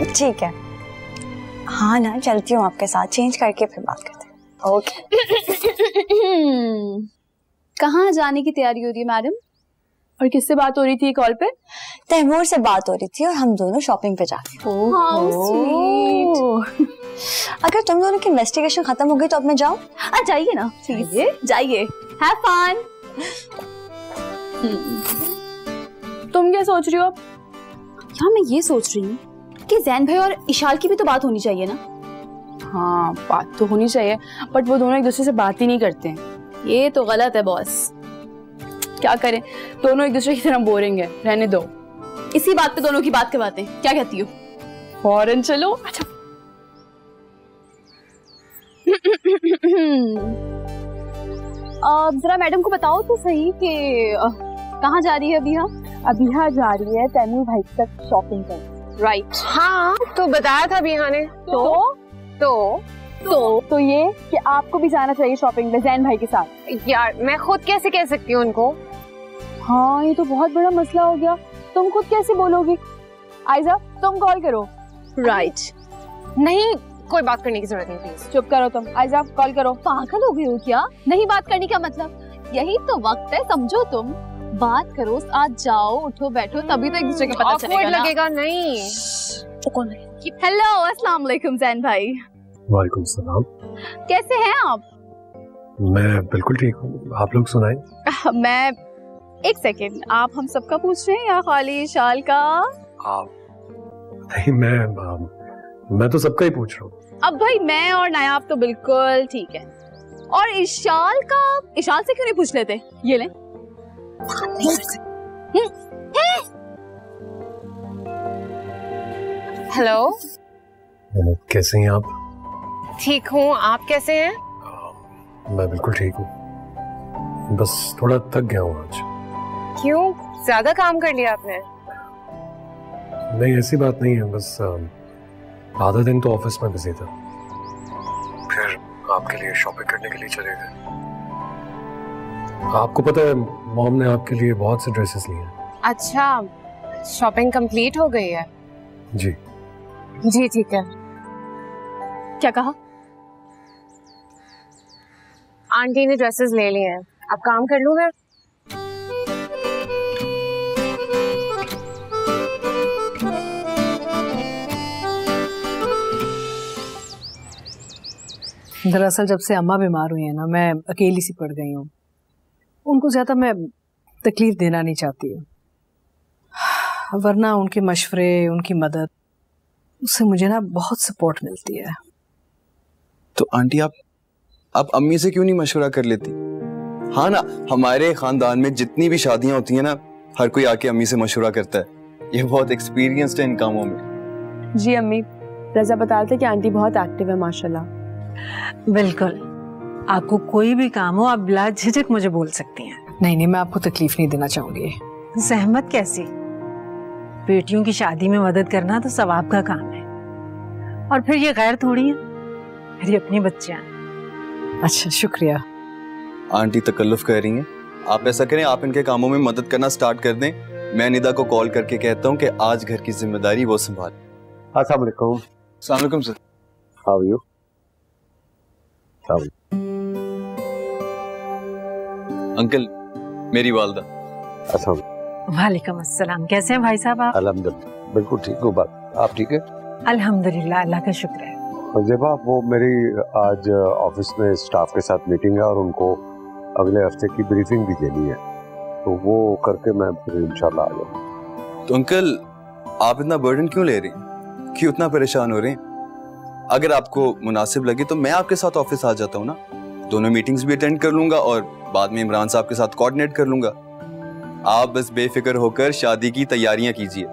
ठीक है, हाँ ना, चलती हूँ आपके साथ, चेंज करके फिर बात करते हैं। ओके। कहाँ जाने की तैयारी हो रही है मैडम? और किससे बात हो रही थी कॉल पे? तैमूर से बात हो रही थी और हम दोनों शॉपिंग पे जा रहे हैं। How sweet. अगर तुम दोनों की इन्वेस्टिगेशन खत्म हो गई तो अब मैं जाऊँ? जाइए ना, जाइए। Have fun. तुम क्या सोच रही हो अब? यार मैं ये सोच रही हूँ कि जैन भाई और इशाल की भी तो बात होनी चाहिए ना। हाँ बात तो होनी चाहिए, बट वो दोनों एक दूसरे से बात ही नहीं करते हैं। ये तो गलत है बॉस। क्या करें, दोनों एक दूसरे की तरह बोरिंग है, रहने दो। इसी बात पे दोनों की बात करवाते हैं, क्या कहती हो? फॉरेन चलो। अच्छा जरा मैडम को बताओ तो सही कि कहाँ जा रही है अभी? अबिहा जा रही है तैमूर भाई तक शॉपिंग करने। राइट। हाँ तो बताया था अबिहा ने। तो ये कि आपको भी जाना चाहिए शॉपिंग पे जैन भाई के साथ। यार मैं खुद कैसे कह सकती हूँ उनको? हाँ ये तो बहुत बड़ा मसला हो गया, तुम खुद कैसे बोलोगी? आयजा तुम कॉल करो। राइट। नहीं कोई बात करने की जरूरत नहीं, प्लीज चुप करो तुम। आयजा कॉल करो। पागल हो गई हो क्या? नहीं बात करने का मतलब यही तो वक्त है, समझो तुम। बात करो, आज जाओ, उठो बैठो, तभी तो एक दूसरे का पता चलेगा ना। लगेगा नहीं। हेलो अस्सलाम वालेकुम जैन भाई। वालेकुम सलाम। कैसे हैं आप? मैं बिल्कुल ठीक हूँ, आप लोग सुनाएं। मैं एक सेकेंड, आप हम सबका पूछ रहे हैं या खाली शाल का? नहीं मैं तो सबका ही पूछ रहा हूँ। अब भाई मैं और नायाब तो बिल्कुल ठीक है, और इशाल से क्यों नहीं पूछ लेते? ये ले। हेलो कैसे हैं आप? ठीक हूँ, आप कैसे हैं? मैं बिल्कुल ठीक हूँ, बस थोड़ा थक गया हूँ आज। क्यों, ज्यादा काम कर लिया आपने? नहीं ऐसी बात नहीं है, बस आधा दिन तो ऑफिस में बिजी था, फिर आपके लिए शॉपिंग करने के लिए चले गए। आपको पता है मॉम ने आपके लिए बहुत से ड्रेसेस लिए हैं। अच्छा शॉपिंग कंप्लीट हो गई है? जी जी ठीक है। क्या कहा? आंटी ने ड्रेसेस ले लिए हैं, अब काम कर लूँ मैं? दरअसल जब से अम्मा बीमार हुई है ना, मैं अकेली सी पड़ गई हूँ। उनको ज्यादा मैं तकलीफ देना नहीं चाहती हूँ, वरना उनके मशवरे, उनकी मदद, उससे मुझे ना बहुत सपोर्ट मिलती है। तो आंटी आप अम्मी से क्यों नहीं मशवरा कर लेती? हाँ ना, हमारे खानदान में जितनी भी शादियां होती हैं ना, हर कोई आके अम्मी से मशवरा करता है। ये बहुत एक्सपीरियंस्ड है इन कामों में। जी अम्मी, रजा बताते कि आंटी बहुत एक्टिव है माशाल्लाह। बिल्कुल, आपको कोई भी काम हो आप बिला झिझक मुझे बोल सकती हैं। नहीं मैं आपको तकलीफ नहीं देना चाहूंगी। सहमत कैसी? बेटियों की शादी में मदद करना तो सवाब का काम है, और फिर ये गैर थोड़ी है, मेरी अपनी बच्चियां। अच्छा शुक्रिया। आंटी तकल्लुफ कर रही हैं, आप ऐसा करें, आप इनके कामों में मदद करना स्टार्ट कर दें। मैं निदा को कॉल करके कहता हूँ कि आज घर की जिम्मेदारी वो संभाले। अस्सलाम वालेकुम। अस्सलाम वालेकुम सर। How are you? अंकल, मेरी वालदा। वालेकुम अस्सलाम। कैसे हैं भाई साहब आप? अल्हम्दुलिल्लाह बिल्कुल ठीक हूँ। बात आप ठीक है? अल्हम्दुलिल्लाह, अल्लाह का शुक्र है। जेबा, वो मेरी आज ऑफिस में स्टाफ के साथ मीटिंग है और उनको अगले हफ्ते की ब्रीफिंग भी देनी है, तो वो करके मैं फिर इंशाल्लाह आ जाऊंगा। तो अंकल आप इतना बर्डन क्यों ले रहे हैं, क्यों इतना परेशान हो रहे हैं? अगर आपको मुनासिब लगे तो मैं आपके साथ ऑफिस आ जाता हूँ ना, दोनों मीटिंग्स भी अटेंड कर लूंगा और बाद में इमरान साहब के साथ कोऑर्डिनेट कर लूंगा। आप बस बेफिक्र होकर शादी की तैयारियां कीजिए।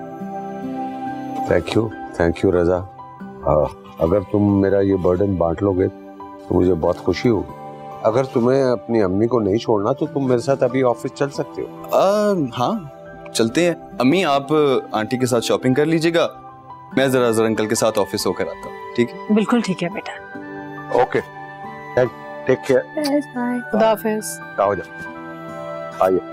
Thank you Raza. अगर तुम मेरा ये बर्डन बांट लोगे तो मुझे बहुत खुशी होगी। अगर तुम्हें अपनी अम्मी को नहीं छोड़ना तो तुम मेरे साथ अभी ऑफिस चल सकते हो। हाँ चलते हैं। अम्मी आप आंटी के साथ शॉपिंग कर लीजिएगा, मैं जरा अंकल के साथ ऑफिस होकर आता हूँ। ठीक है? बिल्कुल ठीक है बेटा। Okay, take care. खुदा हाफिज। आओ जाओ, आइए।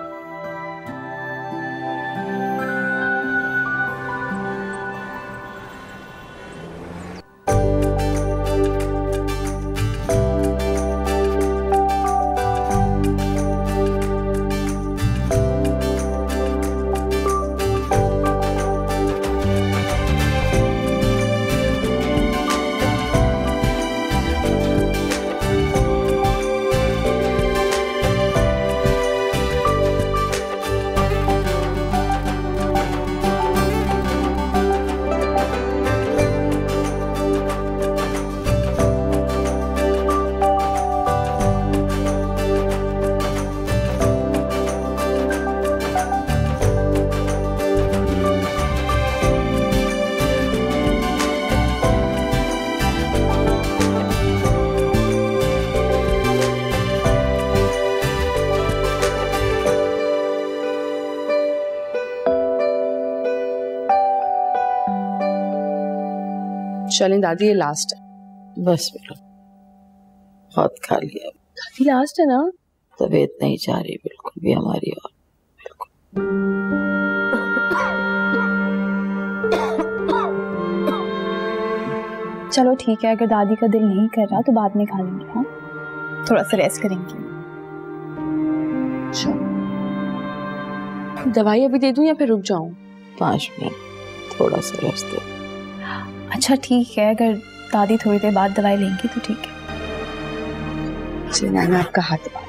चलें दादी, ये लास्ट है। बस बेटा, बहुत खा लिया। दादी लास्ट है ना? तबीयत नहीं जा रही बिल्कुल भी हमारी। और चलो ठीक है, अगर दादी का दिल नहीं कर रहा तो बाद में खा लेंगे। हाँ, थोड़ा सा रेस्ट करेंगे। दवाई अभी दे दूं या फिर रुक जाऊं? 5 मिनट थोड़ा सा रेस्ट दो। अच्छा ठीक है, अगर दादी थोड़ी देर बाद दवाई लेंगी तो ठीक है। चलिए मैं आपका हाथ दबा।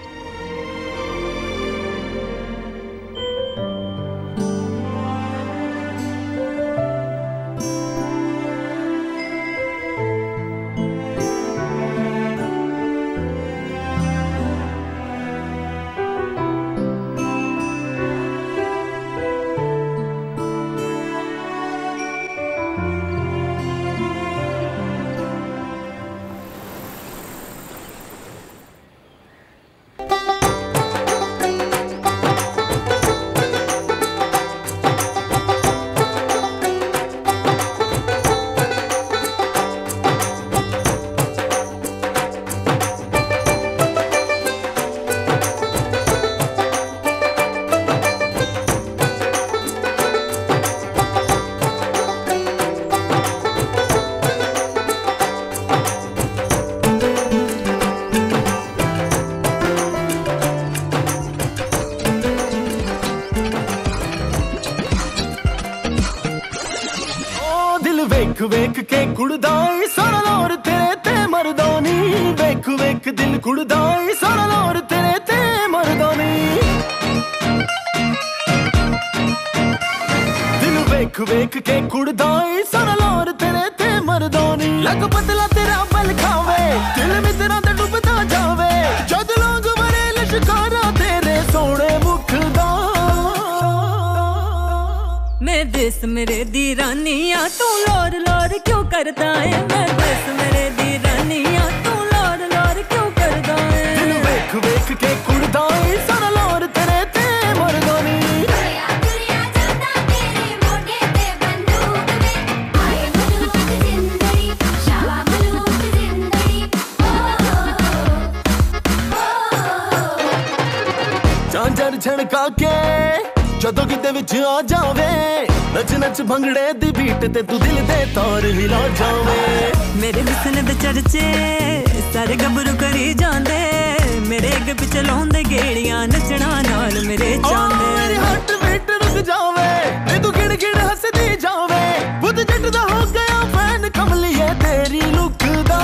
वेख वेख के कुड़दाई सारा लोर तेरे ते मर्दानी, वेख वेख दिल कुड़दाई सारा लोर तेरे ते मर्दानी, दिल वेख वेख के कुड़दाई सारा लोर तेरे ते मर्दानी। लग पतला तेरा बल खावे, दिल में तेरा ते डुबदा जावे, जद लोग मरे लश्कारा तेरे सोने मुख दा। मैं देश मेरे दी रानिया तू लोर लोर क्यों करता है, मैं देश मेरे दी रानिया तू लोर लोर क्यों करता है। दिल वेख वेख के कुड़दाई सारा लोर तेरे ते मर्दानी। झांझर झड़का के जदों किते विच आ जावे, नच नच भंगड़े दी बीट ते तू दिल दे तार हिला जावे। मेरे हुस्न दे चर्चे सारे गबरू करी जांदे, मेरे अग पिछे लाउंदे गेड़ियां नचना नाल मेरे चांदे। मेरी हार्ट बीट रुक जावे, ते तू गिड़ गिड़ हसदी जावे, बुद्ध जट दा हो गया फैन कमलिए तेरी लुक दा।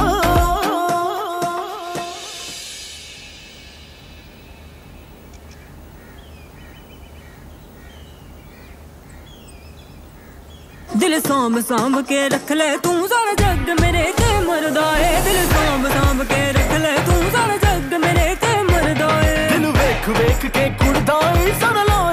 दिल सांभ सांभ के रख ले तू सारा जग मेरे ते मरदा है, दिल सांभ सांभ के रख ले तू सारा जग मेरे ते मरदा है। दिल वेख वेख के कुड़दाई सारा